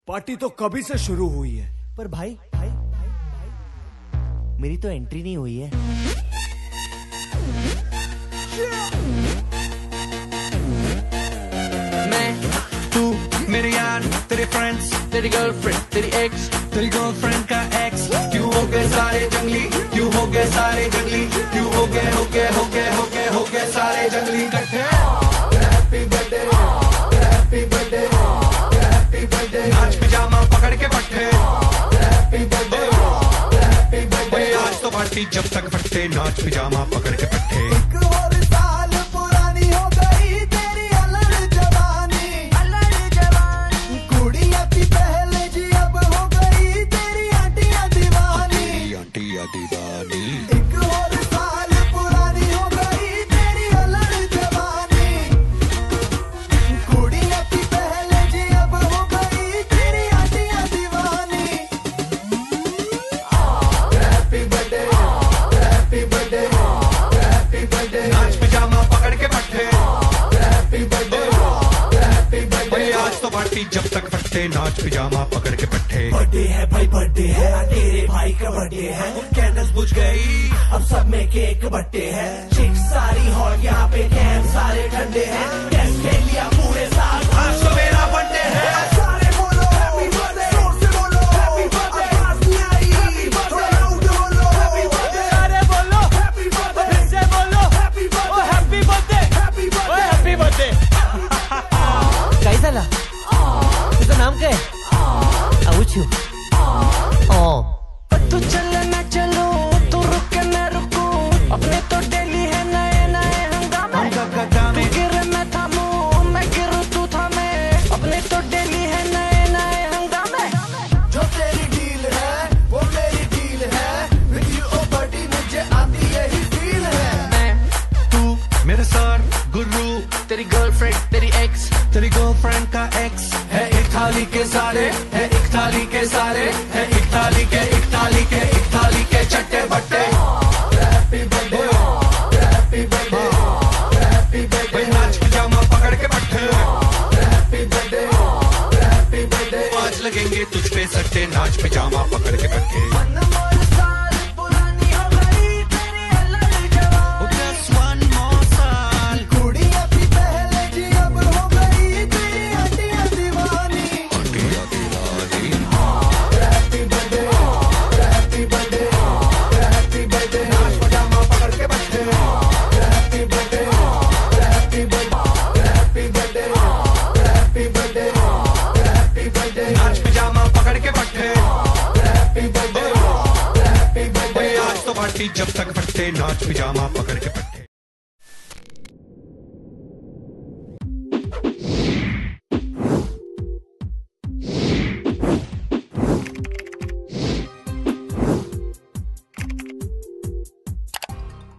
Party तो कभी से शुरू हुई है, पर भाई भाई भाई भाई मेरी तो एंट्री नहीं हुई है। मैं तू मेरे यार, तेरे फ्रेंड्स, तेरी गर्लफ्रेंड, तेरी एक्स, तेरी गर्लफ्रेंड का एक्स। क्यों हो गए सारे जंगली, क्यों हो गए सारे जंगली, क्यों हो गए हो गए हो गए हो गए हो गए सारे जंगली इकट्ठे। Happy birthday, happy birthday, happy birthday. नाच पिजामा पकड़ के पट्टे। Happy birthday, happy birthday. आज तो पार्टी जब तक फटते, नाच पिजामा पकड़ के पट्टे। एक और साल पुरानी हो गई तेरी अलग जवानी, कुड़िया की पहले जी अब हो गई तेरी आंटियां दीवानी। Happy birthday, happy birthday, happy birthday. नाच पिजामा पकड़ के पट्टे। Happy birthday, happy birthday. आज तो पार्टी जब तक फटते, नाच पिजामा पकड़ के पट्टे। बर्थडे है भाई, बर्थडे है, तेरे भाई का बर्थडे है। कैंडल्स बुझ गई, अब सब में केक बट्टे है। चिक सारी हॉट, यहाँ पे कैंप सारे ठंडे हैं। कैश खेल लिया पूरे साल, आज तो मेरा बर्थडे है। सारे बोलो हैप्पी बर्थडे, जोर से बोलो हैप्पी बर्थडे। आवाज नहीं आई, हैप्पी बर्थडे, लाउड बोलो हैप्पी बर्थडे। अरे बोलो हैप्पी बर्थडे, फिर से बोलो happy birthday, oh happy birthday, happy oh birthday. Happy birthday. कैसा ला? इसका नाम क्या है? आउचू। तू चले मैं चलूं, तू रुके मैं रुकूं, अपने तो डेली है नए नए हंगामे। तू गिरे मैं थामूं, मैं गिरूं तू थामे, अपने तो डेली है नए नए हंगामे। जो तेरी डील है वो मेरी डील है, विद यू ओ बडी मुझे आती यही फील है। मैं तू मेरे सर गुरु, तेरी गर्लफ्रेंड, तेरी एक्स, तेरी गर्लफ्रेंड का एक्स। है एक थाली के सारे, है एक थाली के सारे, है एक थाली के, एक थाली के, एक थाली के चट्टे बट्टे। Happy birthday, happy birthday, happy birthday. नाच पिजामा पकड़ के पट्टे। Happy birthday, happy birthday. आज लगेंगे तुझ पे सट्टे, नाच पिजामा पकड़ के पट्टे। अनमोल साल पुरानी हो गई तेरी अलग जवानी, Just one more साल। कुड़िया की पहले जी अब हो गई तेरी आंटियां दीवानी। Happy birthday, happy birthday, happy birthday. नाच पिजामा पकड़ के पट्टे। Happy birthday, happy birthday, happy birthday, happy birthday, happy birthday. नाच पिजामा पकड़ के पट्टे। Happy birthday, happy birthday. आज तो पार्टी जब तक फटते, नाच पिजामा पकड़ के पट्टे।